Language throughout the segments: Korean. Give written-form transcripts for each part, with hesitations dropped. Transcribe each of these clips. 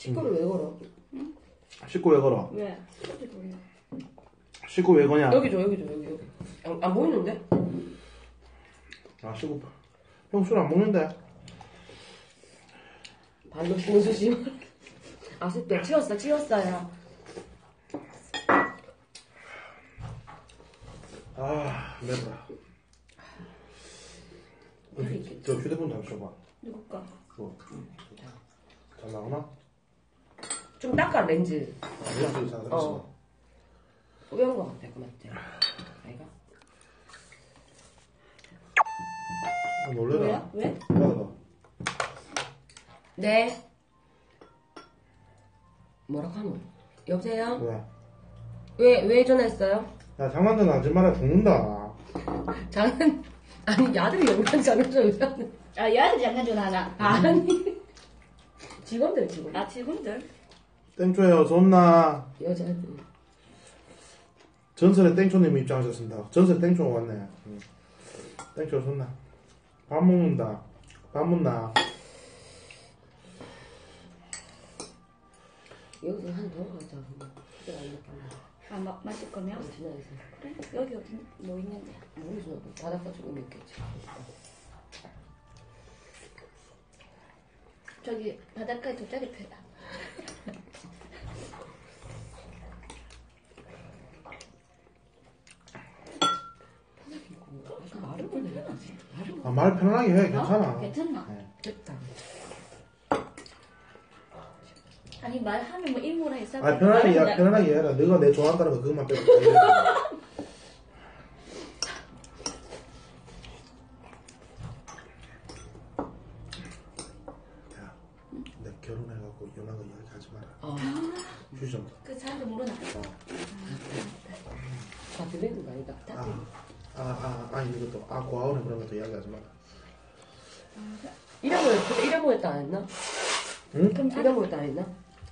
식구를 왜 걸어? 식구 왜 걸어? 왜? 어디 보여? 식구 왜 거냐? 여기 줘, 여기 줘, 여기. 안 보이는데? 아, 식구. 형 술 안 먹는데? 발로 씻어주지. 아쉽다. 치웠어요. 아, 매워라. 저 휴대폰 잠시 줘봐. 누구 거? 뭐. 잘 나오나? 좀 닦아, 렌즈. 렌즈 잘 나왔어. 뿌연 거 같아, 그 맞지? 아이가? 놀래라. 왜? 받아봐. 네. 뭐라고 하노? 여보세요? 왜 전화했어요? 야, 장난전 하지 마라. 죽는다. 아니, 야들이 영상 장난쳐요. 아, 얘한테 장난 좀 하나. 아니. 직원들. 아, 직원들? 땡초예요. 존나. 여자들. 전설의 땡초님 입장하셨습니다. 전설의 땡초가 왔네. 땡초 존나. 밥 먹는다. 밥 먹나. 여기서 한 더 가자. 아, 마실 거면? 지나가서. 그래? 여기 어디 뭐 있는데? 모르죠. 바닷가 조금 있겠지. 저기 바닷가에 돗자리 펴라. 말을 걸려야지. 아, 말 편하게 해. 괜찮아. 괜찮나? 네. 됐다. 아니 말하면 뭐 일부러 해서 아, 편하게 해라. 너가 내 좋아한다는 거 그것만 빼고. 야, 내 결혼해갖고 연하고 이야기하지 마라. 휴지 좀. 그 사람도 모르나? 다 들리는 거 아니다. 아니 이것도 고아오네 그런 것도 이야기하지 마라. 잃어버렸다 안 했나? 응? 그럼 잃어버렸다 안 했나?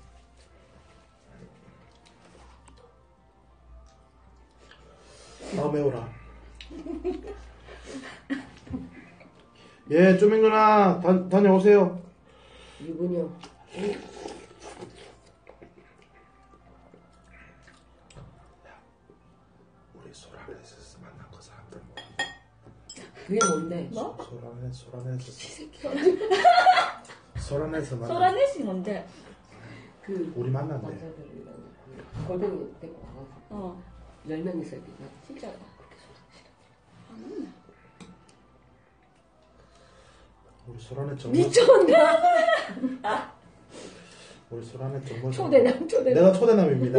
아, 매워라. 예, 쪼맹 누나 다녀오세요. 유분이요. 우리 소란에서 만난 거 사람들 뭐? 그게 뭔데? 뭐? 소란에서 만난. 소라넷이 뭔데? 우리 만난대. 남자들이랑 골뱅이 데리고 와가지고 10명 있을 때 진짜로? 우리 소란에 정말. 미쳤나? 우리 소란에 정말. 초대남. 내가 초대남입니다.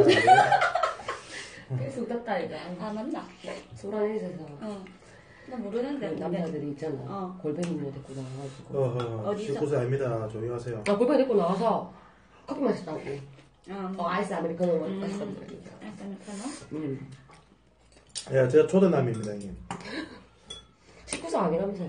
계속 떴다 이거. 아 맞나? 소란에서 나 모르는데 근데. 남자들이 있잖아. 골뱅이를 데리고 나와가지고. 어디서? 19세 아닙니다. 조용히 하세요. 골뱅이 데리고 나와서 커피 마셨다고. 어. 아이스 아메리카노 마셨다고. 아이스 아메리카노? 야, 제가 초대남입니다, 형님. 19세 아니라면서요.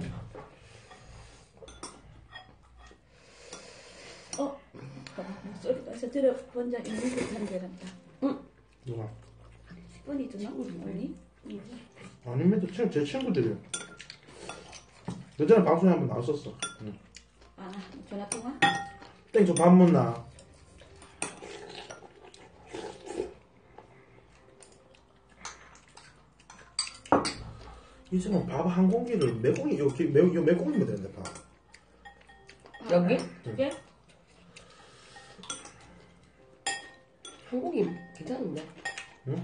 목소리가 어디서 들어본 적 있는 듯한 데란다. 누가? 뻔히 주나? 언니? 아닙니다. 제 친구들이요. 예전에 방송에 한번 나왔었어. 아 전화통화? 땡, 저 밥 먹나? 이제는 밥 한 공기를 몇 공기, 이거 몇 공기면 되는데, 밥. 여기? 두 개? 한국이 괜찮은데? 응?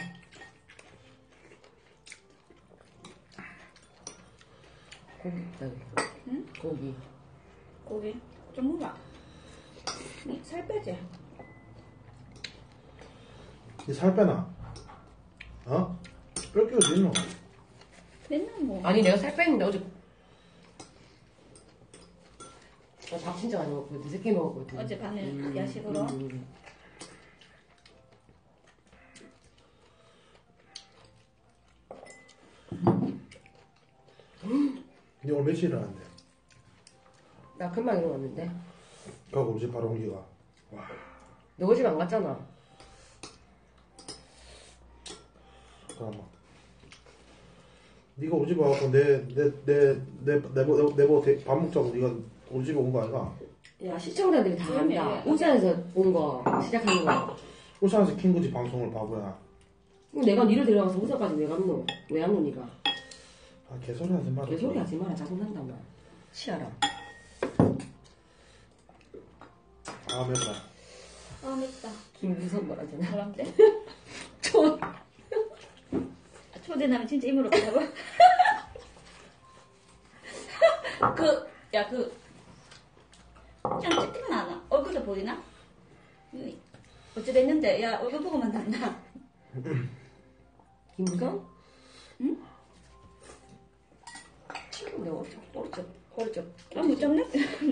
고기 있다 여기. 응? 고기. 고기? 좀 먹어. 살 빼지? 니 살 빼나? 어? 뺄 게 어디 있노? 맨날 뭐. 아니 내가 살 뺐는데 어제 밥 진짜 많이 먹었거든. 늦게 먹었거든. 어젯밤에 야식으로? 니 오늘 며칠 일어났는데? 나 금방 일어났는데. 가고 우리 집 바로 온 기가. 와. 너 집 안 갔잖아. 잠깐만. 니가 우리 집 와갖고 내보고 밥 먹자고 니가 우리 집에 온 거 아이가? 야, 시청자들이 다 안다. 울산에서 온 거, 시작하는 거. 울산에서 킨 거지, 방송을 바보야. 그럼 내가 니를 데려가서 울산까지 왜 갔노? 왜 안 노니가? 아, 개소리 하지 마라. 개소리 하지 마라. 자꾸 난단 말. 치아라. 아, 맵다. 아 맵다. 김무선 뭐라잖아. 사람들. 초. 초대나면 진짜 입으로 가고. 참 채팅 많아. 얼굴도 보이나? 어찌됐는데, 야, 얼굴 보고만 났나? 김무선? 응? 지금 내가 오른쪽. 아, 못 잡네?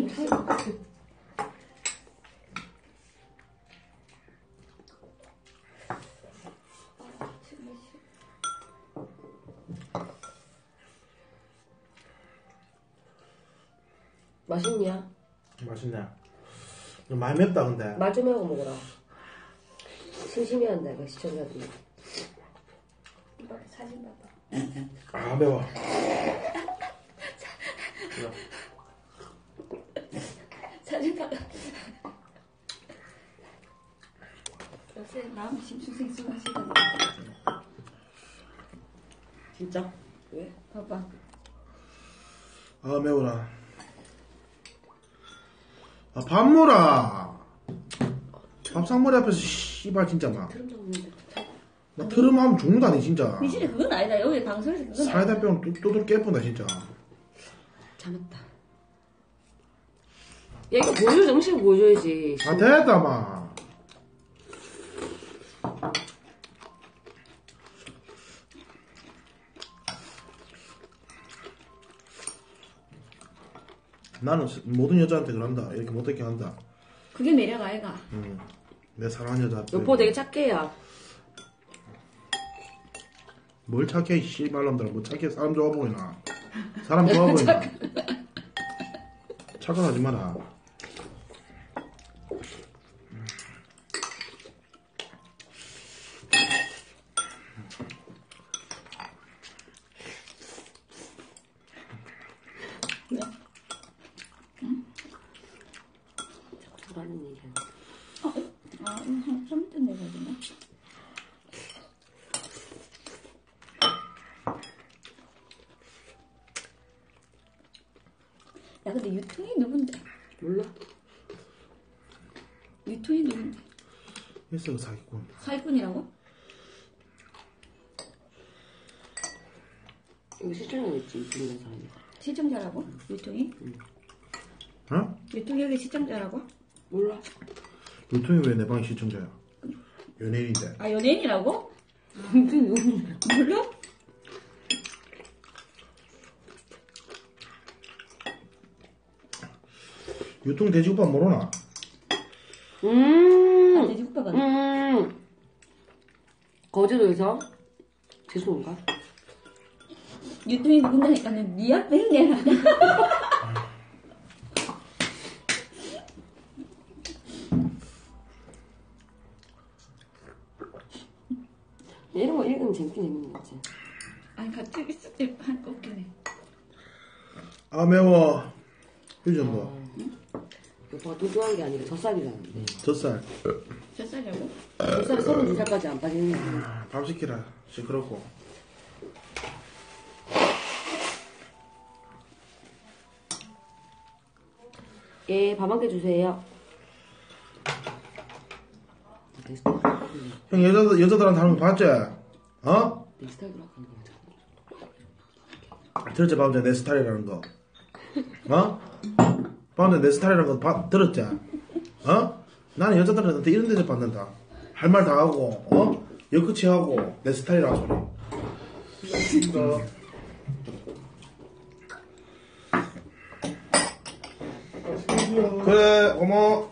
맛있냐? 맛있네. 많이 맵다, 근데. 말 좀 하고 먹어라. 심심해 한다, 이거 시청자들이. 이거 사진 봐봐. 아, 매워. 사진 봐봐. 요새 마음이 심쿵생숭하시다. 진짜? 왜? 봐봐. 아, 매워라. 아, 밥물아. 밥상머리 앞에서 씨발 진짜 막. 트름 잡는데. 나 트름 하면 죽는다니 진짜. 미진이 그건 아니다. 여기 방송에서 그건 아니다. 사이다 병 두들 깨뿐다 진짜. 참았다. 야, 이거 보여줘. 정식 보여줘야지. 아, 됐다 마. 나는 모든 여자한테 그런다. 이렇게 못되게 한다. 그게 매력 아이가. 내 사랑하는 여자한테. 여보 되게 착해요. 뭘 착해, 이 씨발놈들아. 뭐 착해, 사람 좋아 보이나. 사람 좋아 보이나. 착각하지 마라. 왜? 자꾸 얘기야. 한 3분 내가 되나? 야, 근데 유통이 누군데? 몰라? 유통이 누군데? 했어, 그 사기꾼. 사기꾼이라고? 이거 시청자겠지, 이런 사람이. 시청자라고? 유통이? 어? 유통이 여기 시청자라고? 몰라? 유통이 왜 내 방에 시청자야? 연예인인데. 아, 연예인이라고? 몰라? 유통 돼지국밥 모르나? 아, 돼지국밥은? 거제도에서 죄송한가? 유통이 누군다니까는 니 앞에 있네. 이런 거 읽으면 재밌긴 재밌는 거지. 아니, 갑자기 쓱 하니까 웃기네. 아, 매워. 휴전 뭐. 오빠가 도도한 게 아니라 젖살이라는데. 젖살. 몇 살이라고? 젖살이 32살까지 안 빠지는 거. 밥 시키라. 시끄럽고. 예, 밥 한 개 주세요. 내 스타일. 형, 여자들한테 하는 거 봤지? 어? 내 스타일로 하는 거야. 들었지, 방금 내 스타일이라는 거. 어? 방금 내 스타일이라는 거 들었지? 어? 나는 여자들한테 이런 데서 받는다. 할 말 다 하고, 어? 여크치 하고, 내 스타일이라는 소리. 그래, 어머.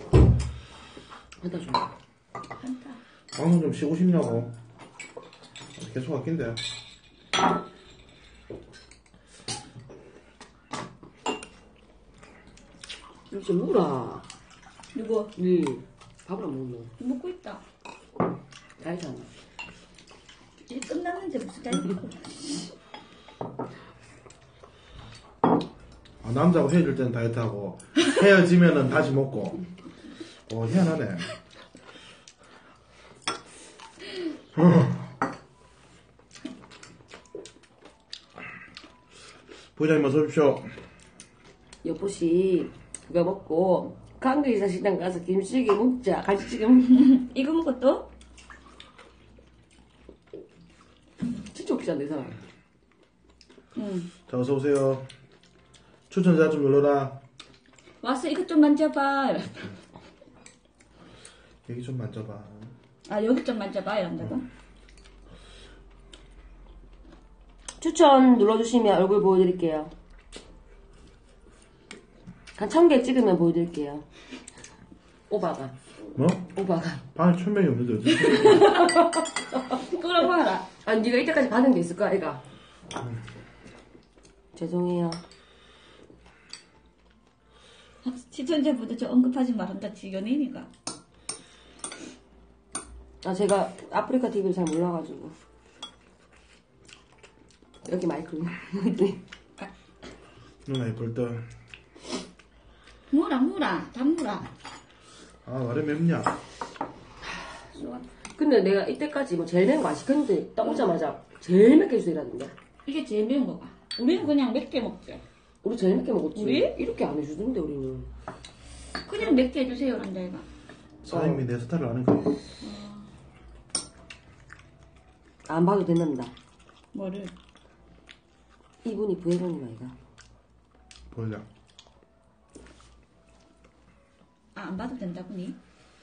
한다 줘. 한타. 방송 좀 쉬고 싶냐고. 계속 아낀데. 이거 좀 먹어라. 누구? 니 밥을 안 먹노. 먹고 있다. 알잖아. 이제 끝났는데 무슨 다이어트? 아, 남자하고 헤어질 때는 다이어트하고, 헤어지면은 다시 먹고. 희한하네. 부장님 어서 오십시오. 여보씨 그거 먹고 강도이사 식당 가서 김치찌개 먹자. 갈치찌개 먹자. 이거 먹고 또? 진짜 없지 않나 이 사람. 응. 자 어서 오세요. 추천자 좀 눌러라. 와서 이것 좀 만져봐. 여기 좀 만져봐. 아, 여기 좀 만져봐. 이런다고? 추천 눌러주시면 얼굴 보여드릴게요. 한 1000개 찍으면 보여드릴게요. 오바가. 뭐? 오바가. 방에 1000명이 없는데 어떻게? 끌어봐라. 아니 네가 이때까지 받은 게 있을까 애가? 죄송해요. 시청자분들 저 언급하지 말한다. 연예인이가. 아 제가 아프리카 TV를 잘 몰라가지고 여기 마이크. 누나 이쁠 때. 물어. 다 물어. 아 말이 맵냐? 근데 내가 이때까지 뭐 제일 매운 거 안 시켰는데 딱 오자마자 제일 맵게 주세요라던데. 이게 제일 매운 거가. 우리는 그냥 맵게 먹게. 우리 제일 맵게 먹었지. 우리? 이렇게 안 해주던데 우리는. 그냥 맵게 해주세요. 란다 이가. 사장님이 내 스타일을 아는 거예요. 안 봐도 된답니다. 뭐를? 이분이 부회장님 아이가. 보자. 아, 안 봐도 된다고 니?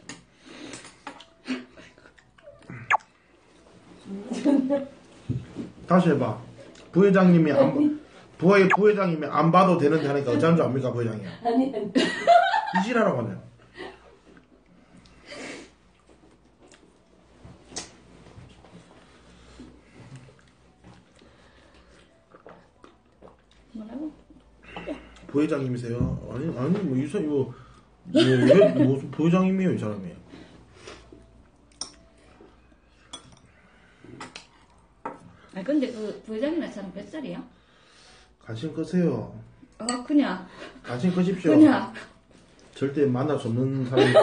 다시 해봐. 부회장님이 부회장님이 안 봐도 되는데 하니까 어쩌는 줄 압니까 부회장님? 아니 이지라라고 하네요. 뭐라고? 부회장님이세요? 아니 뭐 이 사람 이거 왜 무슨 부회장님이에요 이 사람이? 아, 근데 그 부회장이나 사람 몇 살이야? 관심 끄세요. 그냥. 관심 끄십시오. 그냥. 절대 만날 수 없는 사람이다.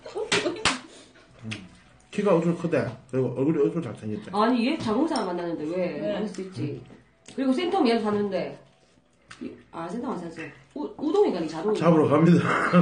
키가 얼굴 크대. 그리고 얼굴이 얼굴 잘생겼대. 아니 얘 작은 사람 만나는데 왜? 네. 만날 수 있지. 그리고 센텀 얘도 사는데. 아 센텀 안 사지. 우동이가 니 자동. 잡으러 갑니다.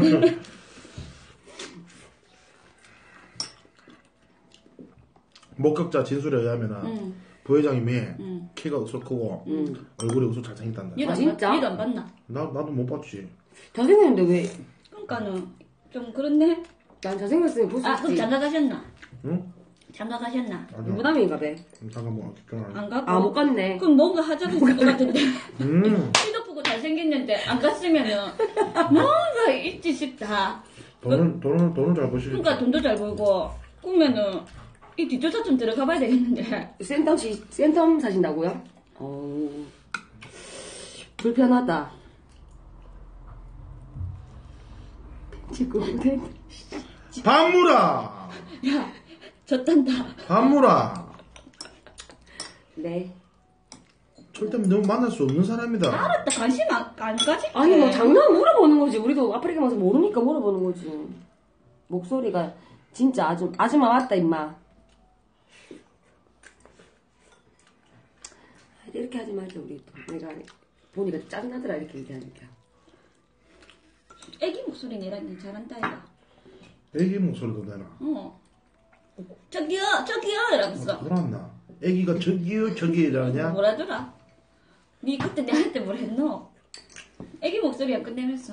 목격자 진술에 의하면 부회장님이 키가 억수 크고 얼굴이 억수 잘생겼단다. 얘도 아, 진짜? 얘도 안 봤나? 나도 못 봤지. 잘생겼는데 왜? 그러니까는 좀 그렇네. 난 잘생겼으면 볼 수 아, 있지. 그럼 장가 가셨나? 응? 장가 가셨나? 아니야. 무담인가 봐. 잠깐만 기다려. 안 가고. 아 못 갔네. 그럼 뭔가 하자고 있을 것 같은데. 음. 키도 크고 잘생겼는데 안 갔으면은 뭔가 있지 싶다. 돈을 잘 버시지. 그러니까 돈도 잘 벌고 그러면은 이 뒷조사 좀 들어가 봐야 되겠는데. 센텀 사신다고요? 어우 불편하다. 지금 반무라. 야, 졌단다. 반무라. 네. 절대 너무 만날 수 없는 사람이다. 알았다. 관심 안 가지? 아니 뭐 장난 물어보는 거지. 우리도 아프리카 가서 모르니까 물어보는 거지. 목소리가 진짜 아줌마 맞다 임마. 이렇게 하지 말자 우리 또. 내가 보니까 짜증나더라 이렇게 얘기하니까. 애기 목소리 내라니 잘한다 이가. 애기 목소리도 내나. 저기요 이러면서. 돌았나? 애기가 저기요 이러냐? 뭐라더라? 니 그때 내한테 뭘 했노? 애기 목소리야 끝내면서.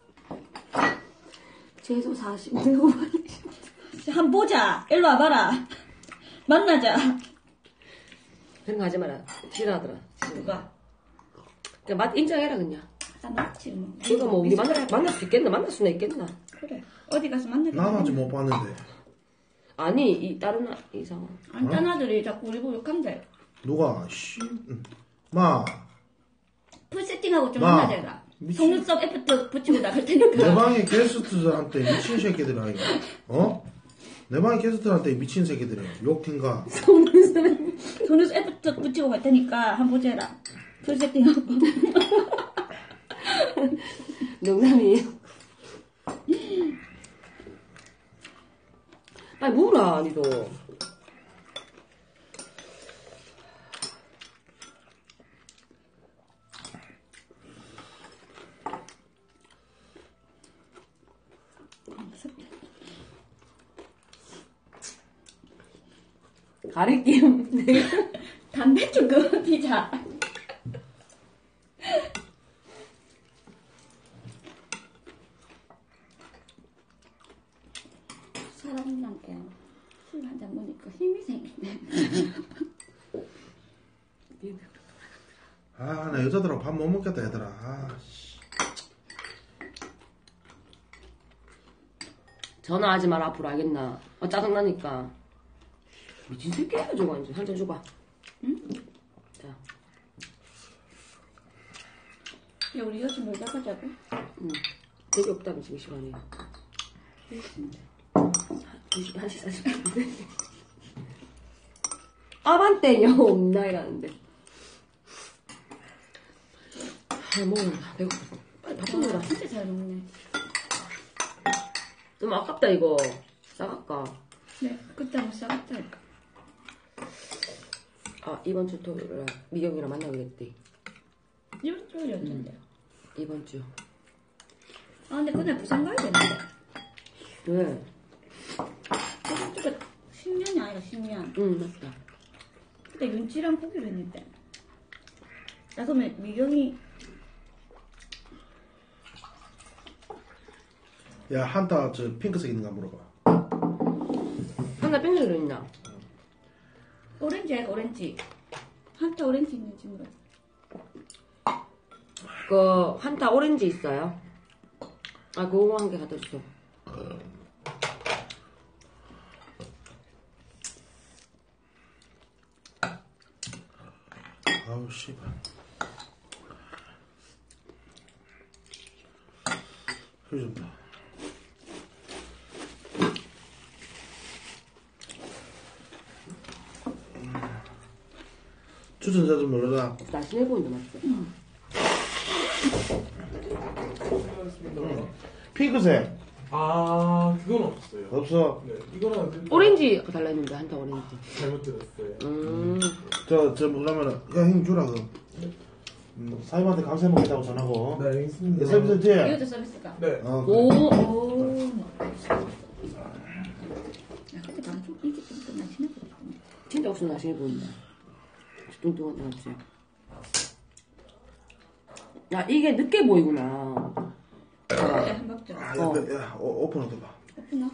최소 40대 한 보자. 일로 와봐라. 만나자. 그런 거 하지 마라. 싫어하더라. 누가? 그냥 맛 인정해라 그냥. 맞지 뭐. 이거 뭐 우리 만날 수 있겠나? 만날 수는 있겠나? 그래. 어디 가서 만나자. 난 아직 못 봤는데. 아니 이 다른 이 상황. 안 딴 아들이 자꾸 우리 보고 욕한대. 누가? 마. 풀 세팅하고 좀 마. 만나자 이가. 미친. 속눈썹 애프터 붙이고 나갈 내 테니까. 방에 게스트들한테 미친 새끼들아 이거. 어? 내 방에 게스트들한테 미친 새끼들이 욕팀가. 속눈썹 애프터 붙이고 갈 테니까 한번 보자. 풀 세팅하고. 농담이에요. 빨리 물어, 니도. 가리낌. 담배 좀 그만 피자. 사람이랑께 술 한잔 먹으니까 힘이 생기네. 아, 나 여자들하고 밥 못 먹겠다, 얘들아. 아, 씨. 전화하지 마라, 앞으로 알겠나? 짜증나니까. 미친 새끼야, 저거 완전. 한잔 줘봐. 응? 자. 야, 우리 여친 뭘 잡아자고? 응. 되게 없다면 지금 시간이. 1시 40분인데. 아반떼냐, 없나, 이라는데. 아, 먹는다. 배고파. 빨리 밥 먹어라. 진짜 잘 먹네. 너무 아깝다, 이거. 싸갈까? 네, 그때 한번 싸웠다니까. 아, 이번 주 토요일에 미경이랑 만나기로 했대. 이번 주였는데. 이번 주. 아, 근데 그날 부산 가야 되는데. 왜? 이번 주가 10년이 아니라 10년. 응, 맞다. 그때 윤지랑 보기로 했는데. 나 그러면 미경이 야, 한타 저 핑크색 있는가 물어봐. 하나 뺑소리로 있나? 오렌지 아이가 오렌지. 한타 오렌지 있는지 물어. 그, 한타 오렌지 있어요? 아, 그거 한 개 갖다 주세요. 아우, 씨발. 요즘다. 추천자 좀 놀러라. 날씬해 보인다, 맞지? 핑크색 아, 그건 없어요. 없어. 네, 이거는 근데 오렌지 달라 했는데, 한타 오렌지. 잘못 들었어요. 저 그러면은 야, 형 주라 그. 사장님한테 감사 먹겠다고 전하고. 네, 알겠습니다. 서비스지? 이것도 서비스가. 네. 어, 오, 그래. 오. 야, 근데 방송 이제 좀 끝나시나 보다. 진짜 없어, 날씬해 보인다. 뚱뚱한 거 같지? 야, 이게 늦게 보이구나. 네, 한 박자. 아, 야, 오픈 얻어봐. 오픈어.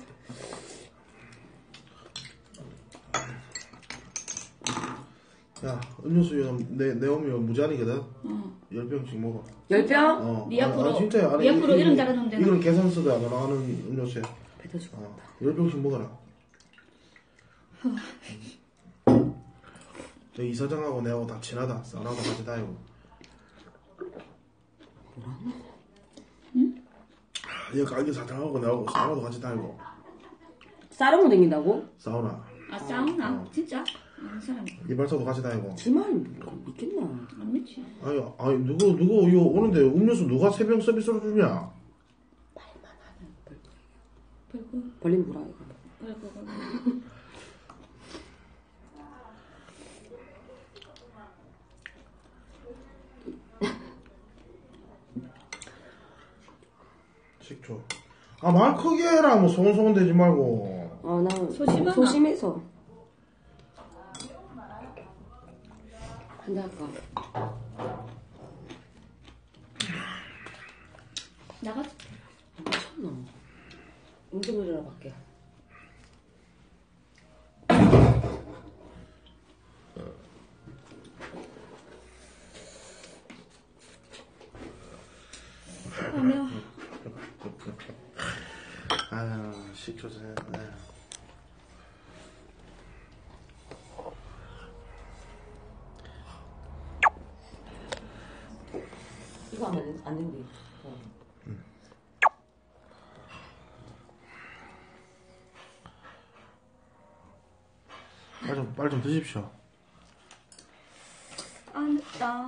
야, 음료수 내 오면 무제한이거든. 어. 10병씩 먹어. 10병? 어. 네 앞으로, 진짜야. 아니, 네 앞으로 이름 달아놓으면 되나? 이거는 계산서도 안 나가는 음료수야. 배 터지고. 10병씩 먹어라. 저 이사장하고 내하고 다 친하다. 사우나도 같이 다니고. 응? 얘 가게 사장하고 내하고 사우나도 같이 다니고. 싸르고 댕긴다고? 사우나. 아, 사우나? 진짜? 아는 사람 이발사도 같이 다니고. 지말 믿겠나? 안 믿지. 아니, 누구, 이거 오는데 음료수 누가 3병 서비스로 주냐? 벌고, 벌린 불아, 이거. 벌고. 식초. 아, 말 크게 해라. 뭐, 소곤소곤 대지 말고. 나는 소심하나? 소심해서. 한잔 할까? 나가지. 미쳤나? 운동을 하러 갈게. 하며. 아유, 식초 좀. 이거 하면 안 된대. 빨리 좀 드십시오. 아, 늦다.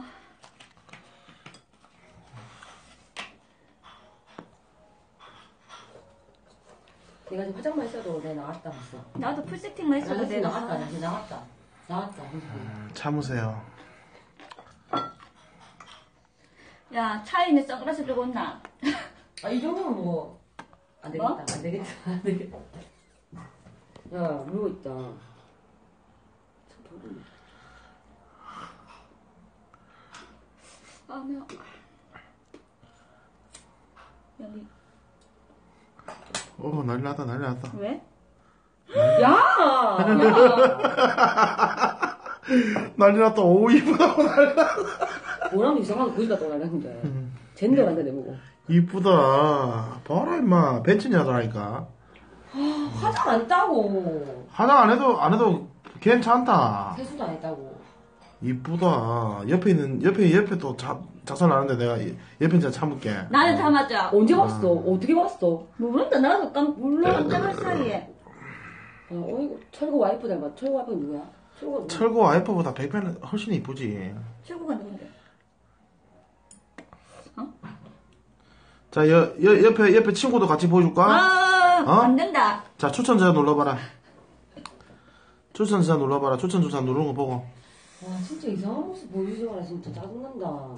내가 지금 화장만 했어도 내가 나갔다 왔어. 나도 풀세팅만 했어도 나갔어, 내가. 나갔다. 나 지금 나갔다. 참으세요. 야, 차에 있는 선글라스 들고 온나? 아, 이 정도면 뭐. 안 되겠다. 뭐? 안 되겠다. 안 되겠다. 야, 물고 있다. 참 더럽네. 아, 매워. 여기. 난리 났다, 난리 났다. 왜? 야! 난리 났다. 오, 이쁘다. 뭐라면 이상하게 거기 갔다 오라는데. 젠더란다, 내보고. 이쁘다. 봐라, 임마. 벤츠냐더라니까. 화장 안 했다고. 화장 안 해도 괜찮다. 세수도 안 했다고. 이쁘다. 옆에 또 작살 나는데 내가 옆에 진짜 참을게. 나는 다 맞아. 언제 왔어? 어떻게 왔어? 모른다. 나도 몰라. 깜짝할 사이에. 어이구, 철구 와이프 닮았. 철구 와이프는 누구야? 철구가 누구야? 철구 와이프보다 100배는 훨씬 이쁘지. 출구가 누군데? 자, 옆에 친구도 같이 보여줄까? 아, 어? 안 된다. 자, 추천자 눌러봐라. 추천자 눌러봐라. 추천자 누르는 거 보고. 와, 진짜 이상한 모습 보여주지 마라. 진짜 짜증난다.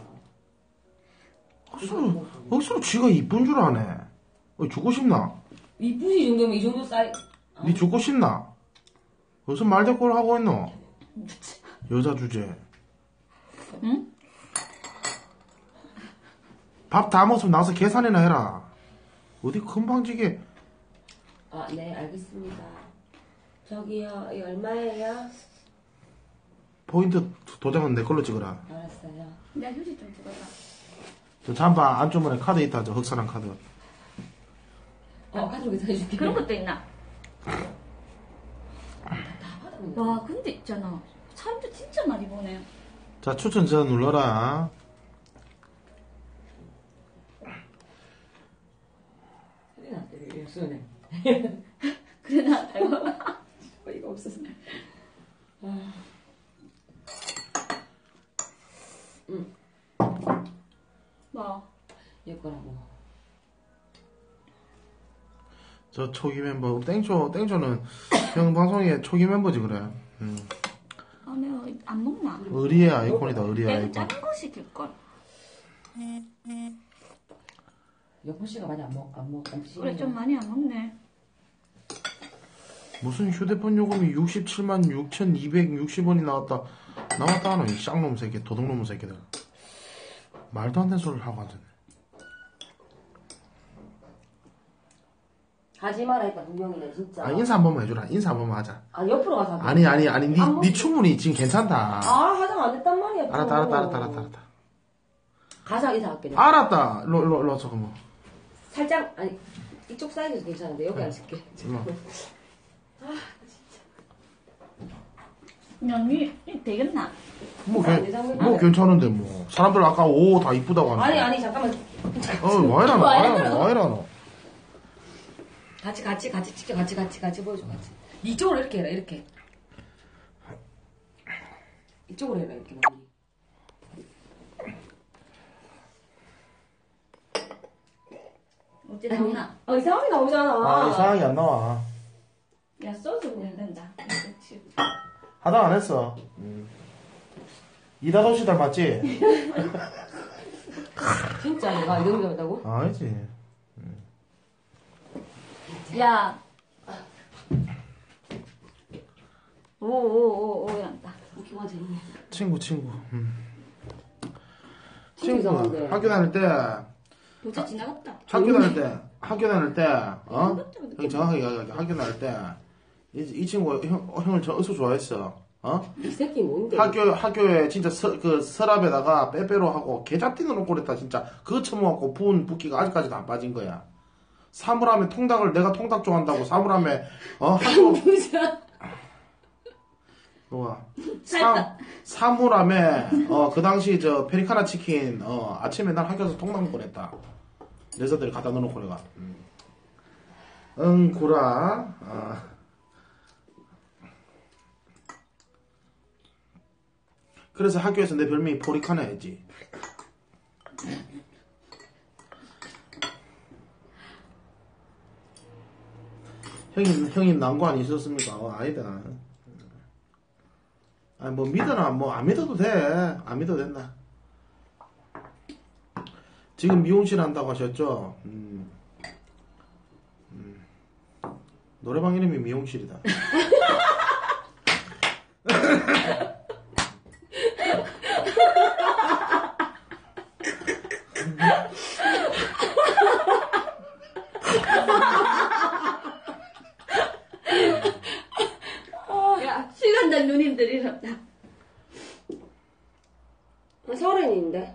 억수로 쥐가 이쁜 줄 아네. 죽고 싶나? 이쁘지, 이 정도면 이 정도 사이. 니 죽고 싶나? 무슨 말대꾸를 하고 있노? 여자 주제. 응? 밥 다 먹으면 나와서 계산이나 해라. 어디 금방지게. 아, 네, 알겠습니다. 저기요, 이 얼마예요? 포인트 도장은 내 걸로 찍어라. 알았어요. 내가 휴지 좀 주거라. 저 잠바 안주머니에 카드 있다. 저 흑사랑 카드. 카드로 계산해줄게. 그런 것도 있나? 다 받았네. 와, 근데 있잖아. 사람들 진짜 많이 보네. 자, 추천자 눌러라. 소리 났대, 육수네. 그래, 나 알고. 어이가 없어서. 뭐. 얘 거라고. 저 초기 멤버 땡초는 형 방송에 초기 멤버지 그래. 아, 내가 안 먹나? 의리의 아이콘이다. 의리의 내가 아이콘. 작은 거 시킬걸. 여보 씨가 많이 안 먹. 그래, 좀 많이 안 먹네. 무슨 휴대폰 요금이 67만 6,260원이 나왔다 하노. 이 쌍놈 새끼, 도둑놈 새끼들. 말도 안 되는 소리를 하고 앉았네. 하지 말라니까 분명이네 진짜. 아, 인사 한 번만 해주라. 인사 한 번만 하자. 아, 옆으로 가서. 아니, 안 먹- 니 충분히 지금 괜찮다. 아, 화장 안 했단 말이야. 또. 알았다. 가서 인사할게. 내가. 알았다. 일로 와서 뭐. 살짝 아니 이쪽 사이즈도 괜찮은데 여기 앉을게. 일로. 야, 니 되겠나? 뭐 아, 괜찮은데 뭐. 사람들 아까 오 다 이쁘다고 하는데. 아니 잠깐만. 와 이러노. 같이 찍자. 같이 보여줘. 같이. 이쪽으로 이렇게 해라. 이렇게. 이쪽으로 해라. 이렇게 머리. 어째 나오나? 이상하게 나오잖아. 이상하게 안 나와. 야, 소주 먹는다. 그렇지. 화장 안 했어. 이다도씨 닮았지? 진짜 내가 이런 거 한다고? 아니지. 야. 오, 난다. 웃기만 재밌네. 친구. 친구 친구. 이상한데. 학교 다닐 때, 도저 지나갔다. 학교 다닐 때, 형 정확하게 이야기할게. 학교 다닐 때, 이 친구가 형을 어디서 좋아했어. 이 새끼 뭔데? 학교에 진짜 서랍에다가 빼빼로 하고 개잡티 넣어놓고 그랬다, 진짜. 그거 처먹었고 부은 붓기가 아직까지도 안 빠진 거야. 사물함에 통닭을 내가 통닭 좋아한다고 사물함에, 학교, 뭐야. 사물함에, 그 당시 페리카나 치킨, 아침에 날 학교에서 통닭 먹고 그랬다. 여자들이 갖다 넣어놓고 내가. 구라. 그래서 학교에서 내 별명이 포리카나였지. 형님 난관 있었습니까? 아니다. 아니, 뭐, 믿어나, 뭐, 안 믿어도 돼. 안 믿어도 된다. 지금 미용실 한다고 하셨죠? 노래방 이름이 미용실이다. 야, 시간당 누님들이 이렇다. 서른인데.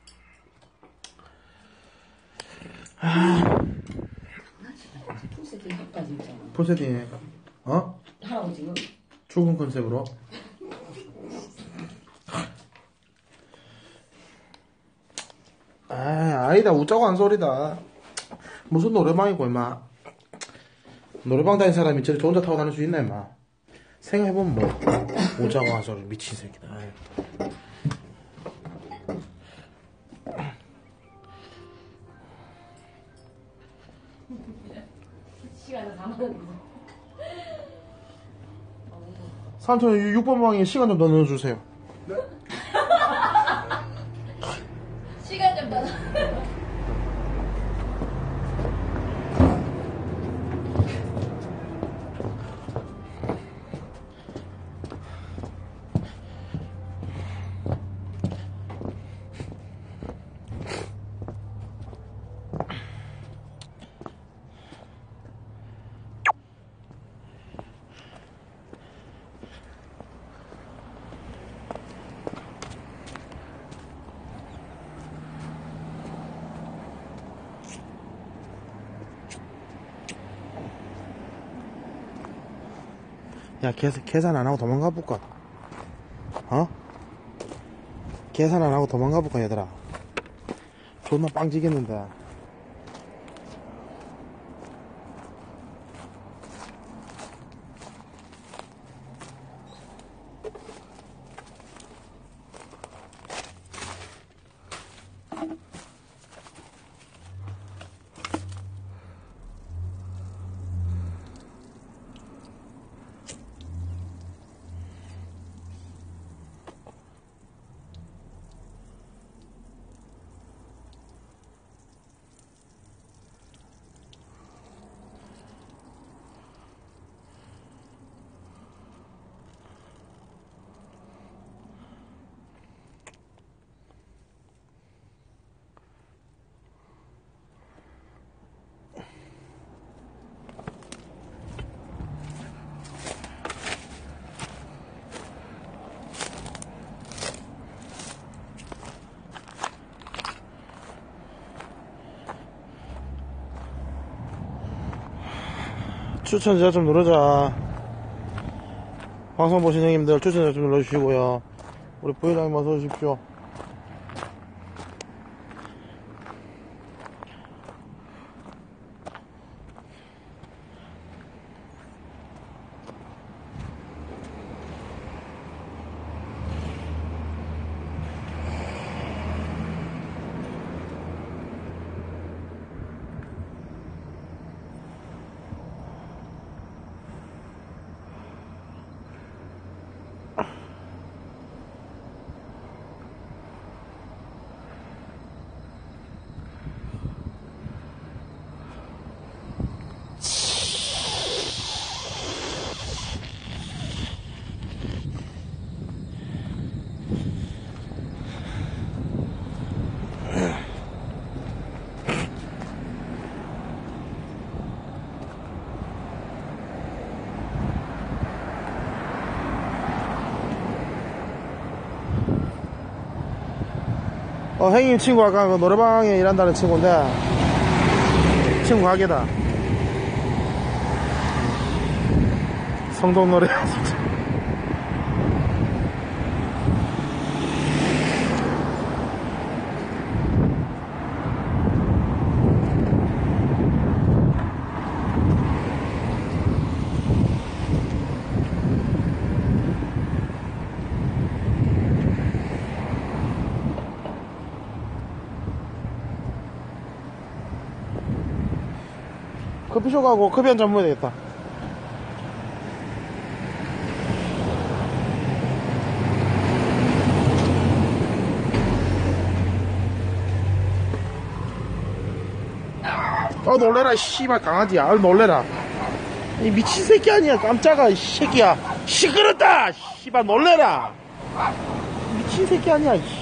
풀세팅 할까지 있잖아. 풀세팅해. 어? 하라고 지금. 죽은 컨셉으로. 아니다. 웃자고 한 소리다. 무슨 노래방이고, 임마. 노래방 다닌 사람이 저렇게 혼자 타고 다닐 수 있나, 임마. 생각해보면 뭐. 웃자고 한 소리. 미친 새끼다. 아이. 시간을 다 많은데. 삼촌 6번 방에 시간 좀 더 넣어주세요. 시간 좀 더. 야, 계산 안 하고 도망가 볼까? 어? 계산 안 하고 도망가 볼까, 얘들아? 존나 빵지겠는데. 추천자 좀 누르자. 방송 보신 형님들 추천자 좀 눌러주시고요. 우리 부회장님 어서 오십시오. 형님 친구 아까 그 노래방에 일한다는 친구인데 친구 가게다. 성동 노래. 커피숍 가고 커피 한잔 먹어야 되겠다. 놀래라 씨발 강아지야. 아 놀래라. 이 미친 새끼 아니야. 깜짝아 이 새끼야. 시끄럽다 씨발 놀래라. 미친 새끼 아니야.